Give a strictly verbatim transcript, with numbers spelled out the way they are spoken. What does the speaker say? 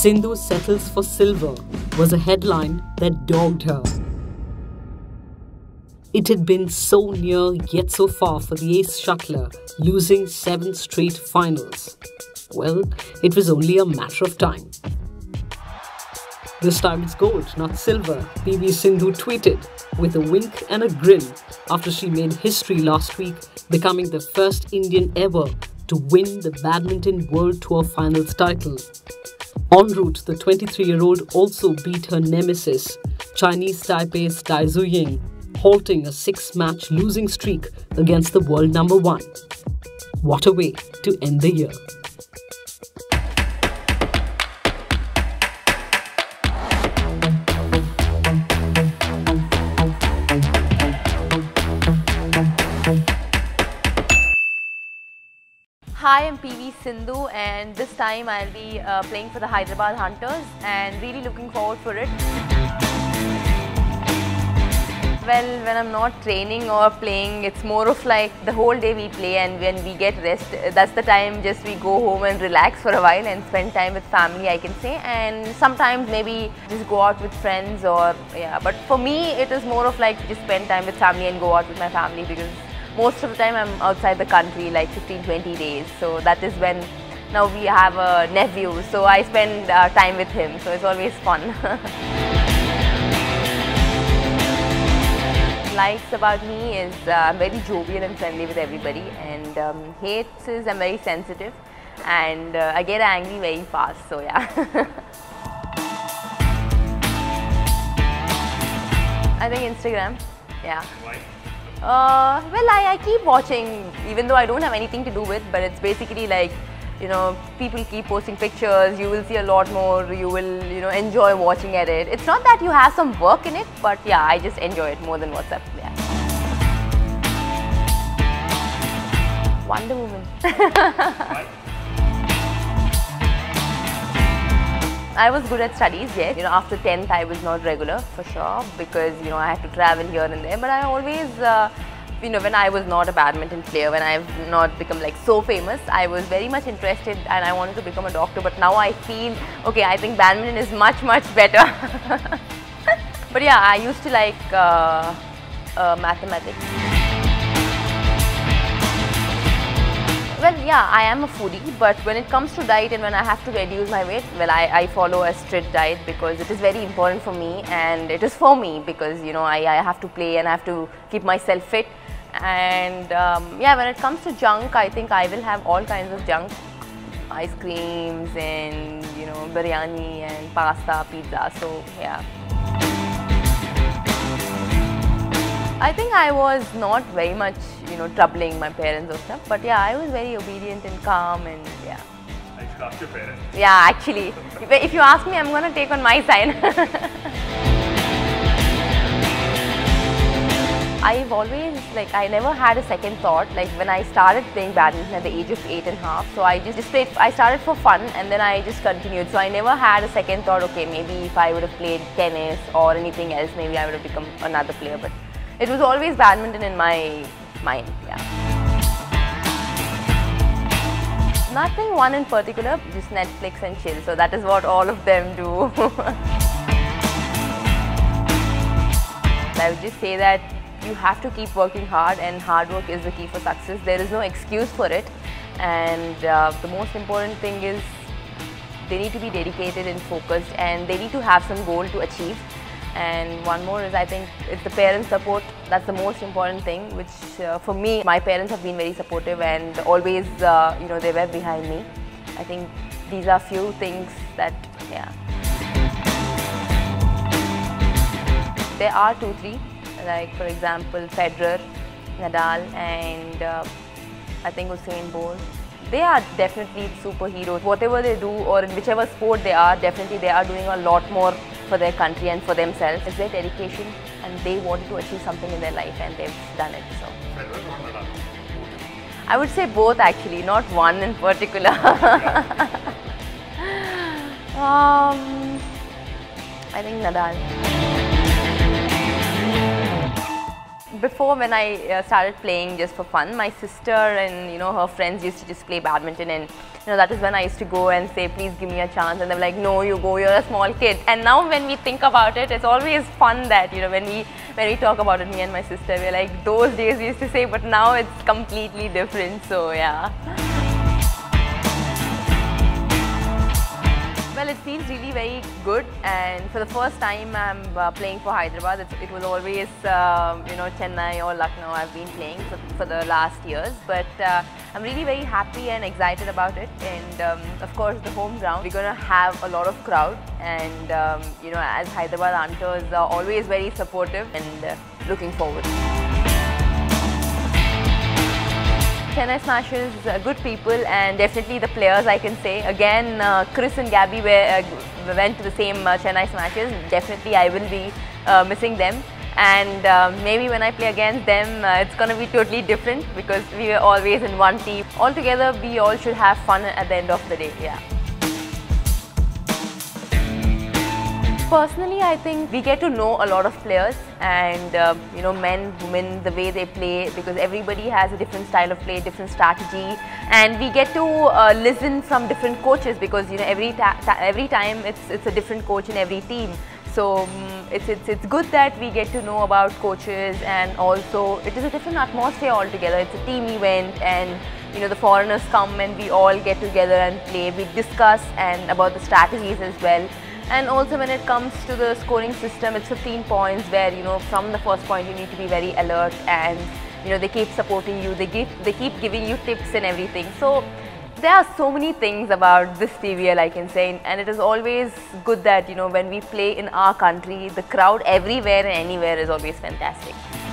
Sindhu settles for silver was a headline that dogged her. It had been so near yet so far for the ace shuttler, losing seven straight finals. Well, it was only a matter of time. This time it's gold, not silver, P V Sindhu tweeted with a wink and a grin after she made history last week, becoming the first Indian ever to win the Badminton World Tour Finals title. En route, the twenty-three-year-old also beat her nemesis, Chinese Taipei's Dai Zuying, halting a six-match losing streak against the world number one. What a way to end the year. Hi, I'm P V Sindhu, and this time I'll be uh, playing for the Hyderabad Hunters and really looking forward for it. Well, when I'm not training or playing, it's more of like the whole day we play, and when we get rest, that's the time just we go home and relax for a while and spend time with family, I can say, and sometimes maybe just go out with friends or yeah, but for me it is more of like just spend time with family and go out with my family, because most of the time I'm outside the country like fifteen to twenty days, so that is when now we have a nephew, so I spend uh, time with him, so it's always fun. Likes about me is uh, I'm very jovial and friendly with everybody, and um, hates is I'm very sensitive and uh, I get angry very fast, so yeah. I think Instagram, yeah. Why? Uh, well, I, I keep watching, even though I don't have anything to do with, but it's basically like, you know, people keep posting pictures, you will see a lot more, you will, you know, enjoy watching at it. It's not that you have some work in it, but yeah, I just enjoy it more than WhatsApp. Yeah. Wonder Woman. I was good at studies, yes. You know, after tenth I was not regular for sure, because, you know, I had to travel here and there, but I always, uh, you know, when I was not a badminton player, when I've not become like so famous, I was very much interested and I wanted to become a doctor, but now I feel, okay, I think badminton is much, much better. But yeah, I used to like uh, uh, mathematics. Well, yeah, I am a foodie, but when it comes to diet and when I have to reduce my weight, well, I, I follow a strict diet because it is very important for me, and it is for me because, you know, I, I have to play and I have to keep myself fit. And um, yeah, when it comes to junk, I think I will have all kinds of junk, ice creams and, you know, biryani and pasta, pizza, so yeah. I think I was not very much, you know, troubling my parents or stuff, but yeah, I was very obedient and calm, and yeah. I should ask your parents. Yeah, actually, if, if you ask me, I'm gonna take on my side. I've always, like, I never had a second thought. Like, when I started playing badminton at the age of eight and a half, so I just, just played, I started for fun and then I just continued. So I never had a second thought, okay, maybe if I would have played tennis or anything else, maybe I would have become another player. But it was always badminton in my mind, yeah. Nothing one in particular, just Netflix and chill. So that is what all of them do. I would just say that you have to keep working hard, and hard work is the key for success. There is no excuse for it, and uh, the most important thing is they need to be dedicated and focused, and they need to have some goal to achieve. And one more is, I think, it's the parent support. That's the most important thing, which uh, for me, my parents have been very supportive and always, uh, you know, they were behind me. I think these are few things that, yeah. There are two, three, like for example, Federer, Nadal, and uh, I think Usain Bolt. They are definitely superheroes. Whatever they do, or in whichever sport they are, definitely they are doing a lot more for their country and for themselves. It's their dedication, and they wanted to achieve something in their life, and they've done it. So I would say both, actually, not one in particular. um, I think Nadal. before when I uh, started playing just for fun, my sister and you know her friends used to just play badminton, and you know that is when I used to go and say, please give me a chance, and they were like, no, you go, you're a small kid. And now when we think about it, it's always fun that you know when we when we talk about it, me and my sister, we're like, those days we used to say, but now it's completely different. So yeah. Well, it feels really very good, and for the first time I'm uh, playing for Hyderabad. It's, it was always uh, you know Chennai or Lucknow I've been playing for, for the last years, but uh, I'm really very happy and excited about it. And um, of course the home ground, we're going to have a lot of crowd, and um, you know as Hyderabad hunters are always very supportive, and uh, looking forward. Chennai Smashers, uh, good people, and definitely the players, I can say. Again, uh, Chris and Gabby were, uh, went to the same uh, Chennai Smashers. Definitely I will be uh, missing them, and uh, maybe when I play against them uh, it's going to be totally different, because we were always in one team. Altogether we all should have fun at the end of the day. Yeah. Personally, I think we get to know a lot of players, and uh, you know men, women, the way they play, because everybody has a different style of play, different strategy, and we get to uh, listen from different coaches, because you know every ta ta every time it's it's a different coach in every team. So um, it's, it's it's good that we get to know about coaches, and also it is a different atmosphere altogether. It's a team event, and you know the foreigners come and we all get together and play. We discuss and about the strategies as well. And also when it comes to the scoring system, it's fifteen points, where you know from the first point you need to be very alert, and you know they keep supporting you, they keep they keep giving you tips and everything. So there are so many things about this P V L, I can say, and it is always good that you know when we play in our country, the crowd everywhere and anywhere is always fantastic.